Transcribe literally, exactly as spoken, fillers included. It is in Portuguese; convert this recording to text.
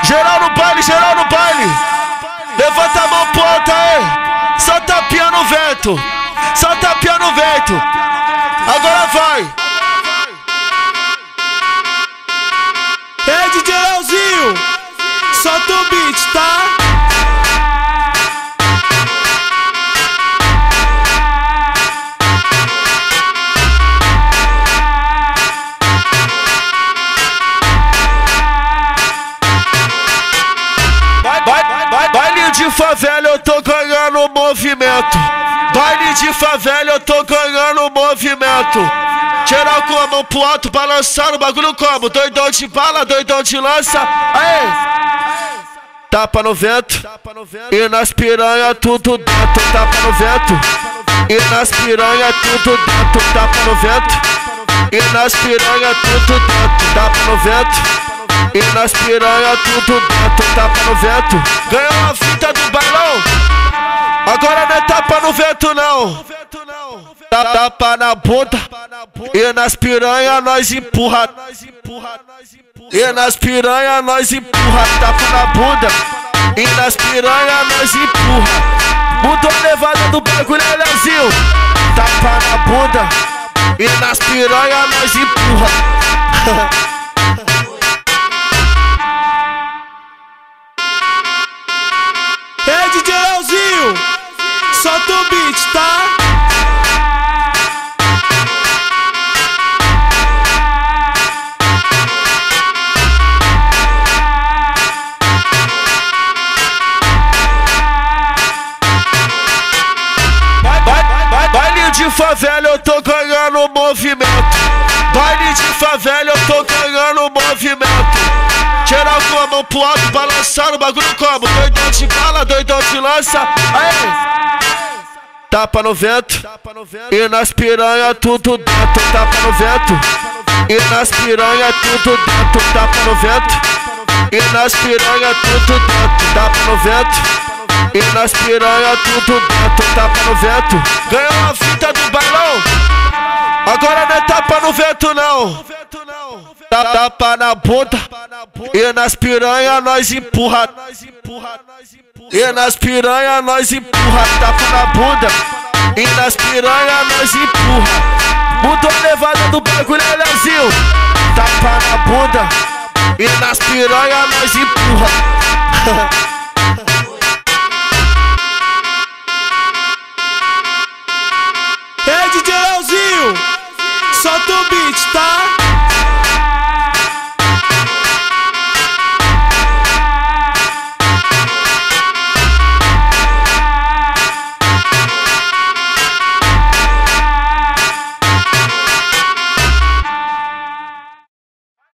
Geral no baile, geral no baile. Levanta a mão pro alto aí. Só tapinha no vento. Só tapinha no vento. Agora vai. É D J Leozinho, solta o beat, tá? Baile de favela eu tô ganhando movimento. Baile de favela eu tô ganhando movimento. Geral com a mão pro alto, balançando o bagulho como? Doidão de bala, doidão de lança. Aê! Tapa no vento. E nas piranha tudo dentro. Tapa no vento. E nas piranha tudo dentro. Tapa no vento. E nas piranha tudo dentro. Tapa no vento. E nas piranha tudo dentro, tapa no vento. Ganhou a fita do bailão. Agora não é tapa no vento não. Tapa na bunda. E nas piranha nós empurra. E nas piranha nós empurra. Tapa na bunda. E nas piranha nós empurra. Mudou a levada do bagulho, é Leozinho. Tapa na bunda. E nas piranha nós empurra. É D J Leozinho, solta o beat, tá? Baile de favela eu tô ganhando movimento. Baile de favela eu tô ganhando movimento. Geral com a mão pro alto, balançando o bagulho como? Doidão de bala, doidão de lança. Aê! Tapa no vento. E nas piranha tudo dentro. Tapa no vento. E nas piranha tudo dentro. Tapa no vento. E nas piranha tudo dentro. Tapa no vento. E nas piranha tudo dentro. Tapa no vento. Ganhou a fita do bailão. Agora não é tapa no vento não. Tapa na bunda. E nas piranha nós empurra. E nas piranha nós empurra. Tapa na bunda. E nas piranha nós empurra. Mudou a levada do bagulho, é Leozinho. Tapa na bunda. E nas piranha nós empurra. É D J Leozinho, solta o beat, tá?